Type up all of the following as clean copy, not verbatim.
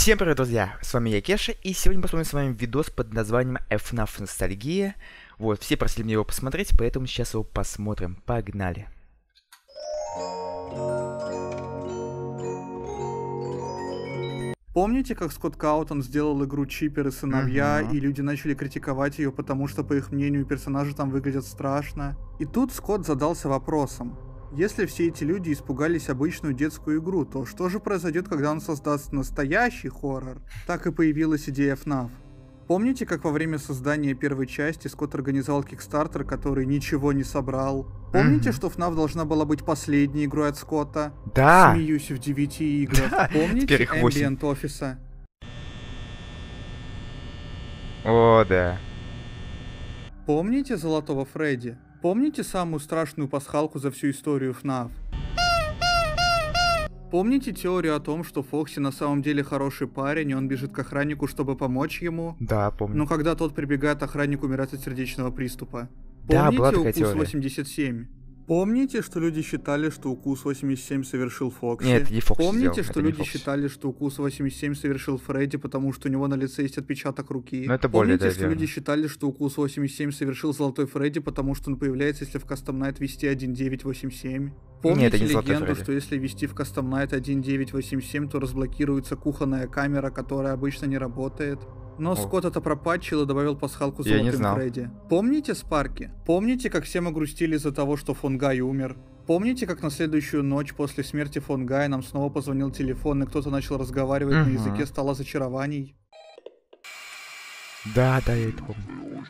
Всем привет, друзья! С вами я, Кеша, и сегодня посмотрим с вами видос под названием FNAF Ностальгия. Вот, все просили мне его посмотреть, поэтому сейчас его посмотрим. Погнали! Помните, как Скотт Каутон сделал игру Чиппер и сыновья, и люди начали критиковать ее, потому что, по их мнению, персонажи там выглядят страшно? И тут Скотт задался вопросом. Если все эти люди испугались обычную детскую игру, то что же произойдет, когда он создаст настоящий хоррор? Так и появилась идея FNAF. Помните, как во время создания первой части Скотт организовал Kickstarter, который ничего не собрал? Помните, что FNAF должна была быть последней игрой от Скотта? Да! Смеюсь в 9 играх. Да, Помните Ambient Office? О, да. Помните Золотого Фредди? Помните самую страшную пасхалку за всю историю FNAF? Помните теорию о том, что Фокси на самом деле хороший парень, и он бежит к охраннику, чтобы помочь ему? Да, помню. Но когда тот прибегает, охранник умирает от сердечного приступа. Да, Помните была такая укус теория. 87? Помните, что люди считали, что укус 87 совершил Фокси? Нет, это не Фокси Помните, сделал, что это не люди Фокси. считали, что укус 87 совершил Фредди, потому что у него на лице есть отпечаток руки? Но это более Помните, что верно. люди считали, что укус 87 совершил Золотой Фредди, потому что он появляется, если в Custom Night ввести 1987? Помните это не Золотой легенду, Фредди. что если ввести в Custom Night 1987, то разблокируется кухонная камера, которая обычно не работает? Но Скотт это пропатчил и добавил пасхалку Я не Золотым знал. Фредди. Помните Спарки? Помните, как все мы грустили из-за того, что Фон Гай умер? Помните, как на следующую ночь после смерти Фон Гая нам снова позвонил телефон, и кто-то начал разговаривать на языке стола зачарований? Да, я это помню.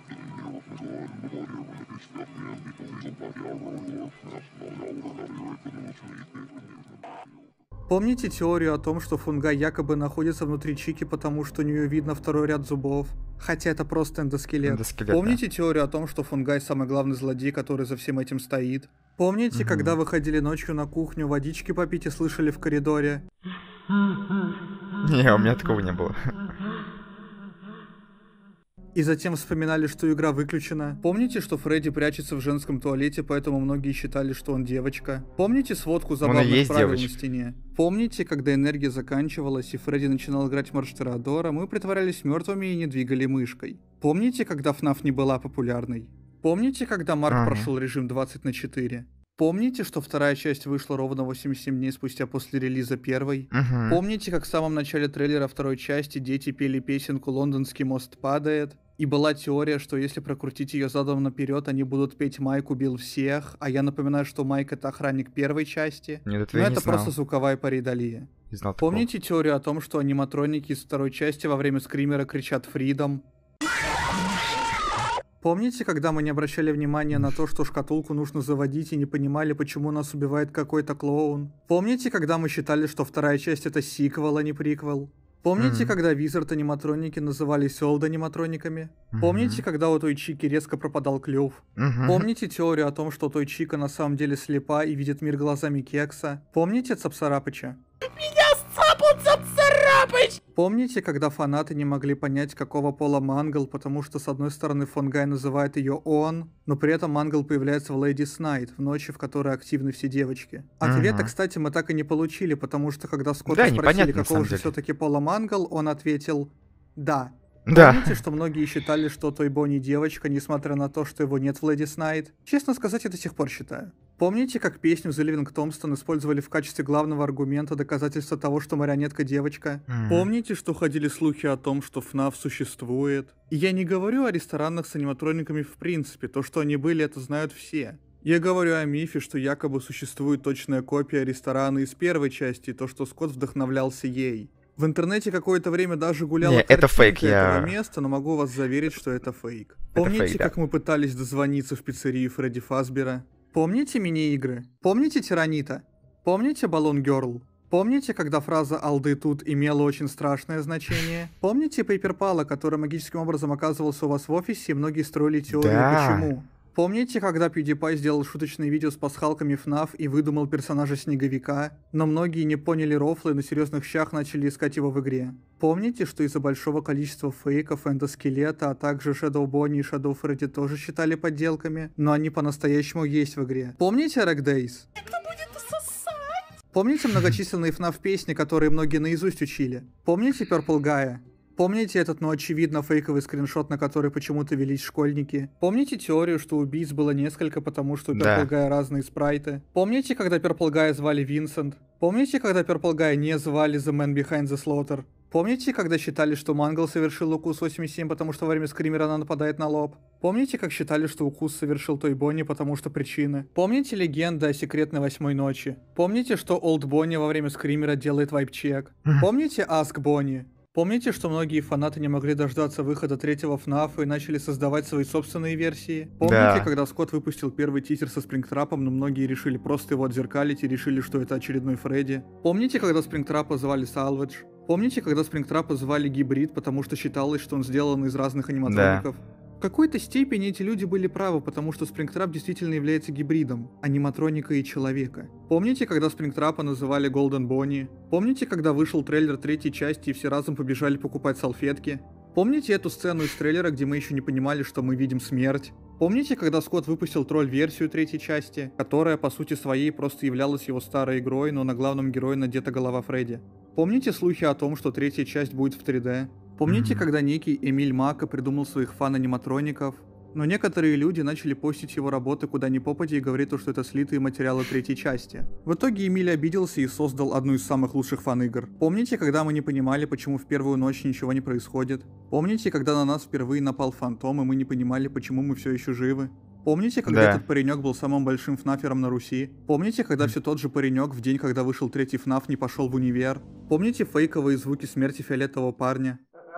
Помните теорию о том, что Фон Гай якобы находится внутри Чики, потому что у нее видно второй ряд зубов? Хотя это просто эндоскелет. Эндоскелет, Помните теорию о том, что Фон Гай самый главный злодей, который за всем этим стоит? Помните, когда вы ходили ночью на кухню, водички попить и слышали в коридоре? Не, у меня такого не было. И затем вспоминали, что игра выключена. Помните, что Фредди прячется в женском туалете, поэтому многие считали, что он девочка? Помните сводку забавных есть правил на девочка. стене? Помните, когда энергия заканчивалась и Фредди начинал играть Марш Теодора, мы притворялись мертвыми и не двигали мышкой? Помните, когда FNAF не была популярной? Помните, когда Марк прошел режим 20/4? Помните, что вторая часть вышла ровно 87 дней спустя после релиза первой? Помните, как в самом начале трейлера второй части дети пели песенку «Лондонский мост падает»? И была теория, что если прокрутить ее задом наперед, они будут петь «Майк убил всех», а я напоминаю, что Майк — это охранник первой части. Нет, это Но я не это знал. просто звуковая паридолия. Не знал такого. Помните теорию о том, что аниматроники из второй части во время скримера кричат «Фридом»? Помните, когда мы не обращали внимания на то, что шкатулку нужно заводить и не понимали, почему нас убивает какой-то клоун? Помните, когда мы считали, что вторая часть это сиквел, а не приквел? Помните, когда Визард аниматроники назывались Олд аниматрониками? Помните, когда у той Чики резко пропадал клюв? Помните теорию о том, что той Чика на самом деле слепа и видит мир глазами Кекса? Помните Цапсарапыча? Помните, когда фанаты не могли понять, какого пола Мангл, потому что с одной стороны Фон Гай называет ее он, но при этом Мангл появляется в Ladies Night, в ночи, в которой активны все девочки. Ответа, кстати, мы так и не получили, потому что когда Скотта спросили, непонятно, на какого самом же деле. все-таки пола Мангл, он ответил «да». Да. Помните, что многие считали, что Той Бонни девочка, несмотря на то, что его нет в Ladies Night? Честно сказать, я до сих пор считаю. Помните, как песню The Living Tombstone использовали в качестве главного аргумента доказательства того, что марионетка девочка? Помните, что ходили слухи о том, что FNAF существует? И я не говорю о ресторанах с аниматрониками в принципе, то, что они были, это знают все. Я говорю о мифе, что якобы существует точная копия ресторана из первой части, то, что Скотт вдохновлялся ей. В интернете какое-то время даже гуляла Не, это картинка фейк, этого места, но могу вас заверить, что это фейк. Помните, фейк, да. как мы пытались дозвониться в пиццерию Фредди Фазбера? Помните мини-игры? Помните Тиранита? Помните Баллон Герл? Помните, когда фраза «алды тут» имела очень страшное значение? Помните Пейперпала, который магическим образом оказывался у вас в офисе, и многие строили теорию Да. почему? Помните, когда PewDiePie сделал шуточные видео с пасхалками FNAF и выдумал персонажа Снеговика, но многие не поняли рофла и на серьезных щах начали искать его в игре? Помните, что из-за большого количества фейков, эндоскелета, а также Shadow Bonnie и Shadow Freddy тоже считали подделками, но они по-настоящему есть в игре? Помните Rag Days? Помните многочисленные FNAF песни, которые многие наизусть учили? Помните Purple Guy? Помните этот, очевидно, фейковый скриншот, на который почему-то велись школьники? Помните теорию, что убийц было несколько, потому что у Purple Guy разные спрайты? Помните, когда Purple Guy звали Винсент? Помните, когда Purple Guy не звали The Man Behind the Slaughter? Помните, когда считали, что Мангл совершил укус 87, потому что во время скримера она нападает на лоб? Помните, как считали, что укус совершил Той Бонни, потому что причины? Помните легенды о секретной 8-й ночи? Помните, что Олд Бонни во время скримера делает вайп-чек? Помните Ask Бонни? Помните, что многие фанаты не могли дождаться выхода третьего FNAF и начали создавать свои собственные версии? Помните, когда Скотт выпустил первый тизер со Спрингтрапом, но многие решили просто его отзеркалить и решили, что это очередной Фредди? Помните, когда Спрингтрапа звали Салведж? Помните, когда Спрингтрапа звали Гибрид, потому что считалось, что он сделан из разных аниматроников? В какой-то степени эти люди были правы, потому что Спрингтрап действительно является гибридом аниматроника и человека. Помните, когда Спрингтрапа называли Голден Бонни? Помните, когда вышел трейлер третьей части и все разом побежали покупать салфетки? Помните эту сцену из трейлера, где мы еще не понимали, что мы видим смерть? Помните, когда Скотт выпустил тролль-версию третьей части, которая по сути своей просто являлась его старой игрой, но на главном герое надета голова Фредди? Помните слухи о том, что третья часть будет в 3D? Помните, когда некий Эмиль Мака придумал своих фан-аниматроников? Но некоторые люди начали постить его работы куда ни попадя и говорить, что это слитые материалы третьей части. В итоге Эмиль обиделся и создал одну из самых лучших фан-игр. Помните, когда мы не понимали, почему в первую ночь ничего не происходит? Помните, когда на нас впервые напал фантом, и мы не понимали, почему мы все еще живы? Помните, когда этот паренек был самым большим фнафером на Руси? Помните, когда все тот же паренек в день, когда вышел третий ФНАФ, не пошел в универ? Помните фейковые звуки смерти фиолетового парня?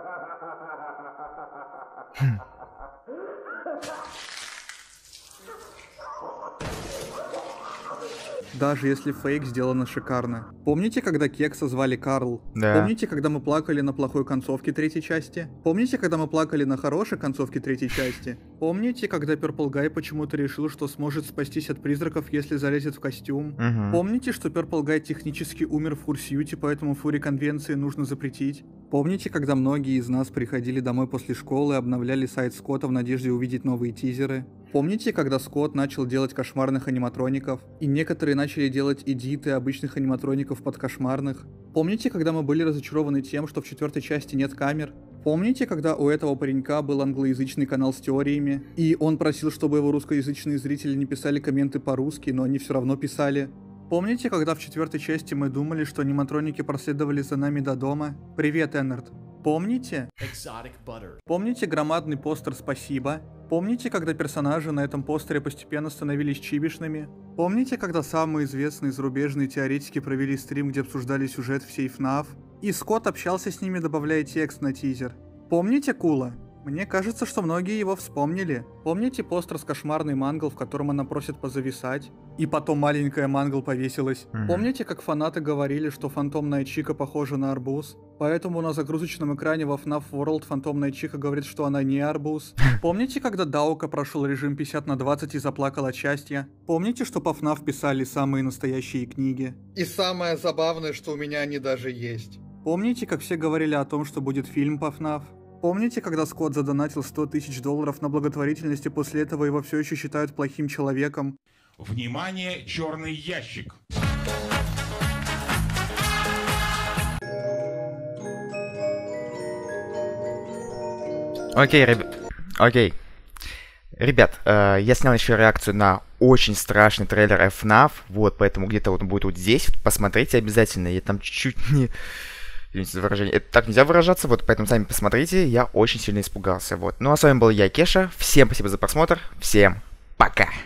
Даже если фейк сделано шикарно. Помните, когда Кекса звали Карл? Помните, когда мы плакали на плохой концовке третьей части? Помните, когда мы плакали на хорошей концовке третьей части? Помните, когда Purple Guy почему-то решил, что сможет спастись от призраков, если залезет в костюм? Помните, что Purple Guy технически умер в фурсьюте, поэтому фури конвенции нужно запретить? Помните, когда многие из нас приходили домой после школы и обновляли сайт Скотта в надежде увидеть новые тизеры? Помните, когда Скотт начал делать кошмарных аниматроников, и некоторые начали делать эдиты обычных аниматроников под кошмарных? Помните, когда мы были разочарованы тем, что в четвертой части нет камер? Помните, когда у этого паренька был англоязычный канал с теориями, и он просил, чтобы его русскоязычные зрители не писали комменты по-русски, но они все равно писали? Помните, когда в четвертой части мы думали, что аниматроники проследовали за нами до дома? Привет, Эннард. Помните? Помните громадный постер «Спасибо»? Помните, когда персонажи на этом постере постепенно становились чибишными? Помните, когда самые известные зарубежные теоретики провели стрим, где обсуждали сюжет всей FNAF? И Скотт общался с ними, добавляя текст на тизер? Помните Кула? Мне кажется, что многие его вспомнили. Помните постер с кошмарной Мангл, в котором она просит позависать? И потом маленькая Мангл повесилась. Помните, как фанаты говорили, что фантомная Чика похожа на арбуз? Поэтому на загрузочном экране во FNAF World фантомная Чика говорит, что она не арбуз? Помните, когда Даука прошел режим 50/20 и заплакал от счастья? Помните, что по FNAF писали самые настоящие книги? И самое забавное, что у меня они даже есть. Помните, как все говорили о том, что будет фильм по FNAF? Помните, когда Скотт задонатил $100 000 на благотворительность, и после этого его все еще считают плохим человеком? Внимание, черный ящик. Окей. Ребят, я снял еще реакцию на очень страшный трейлер FNAF, вот, поэтому где-то вот он будет вот здесь, посмотрите обязательно, я там чуть-чуть не... Извините за выражение, это так нельзя выражаться, вот, поэтому сами посмотрите, я очень сильно испугался, вот. Ну а с вами был я, Кеша, всем спасибо за просмотр, всем пока!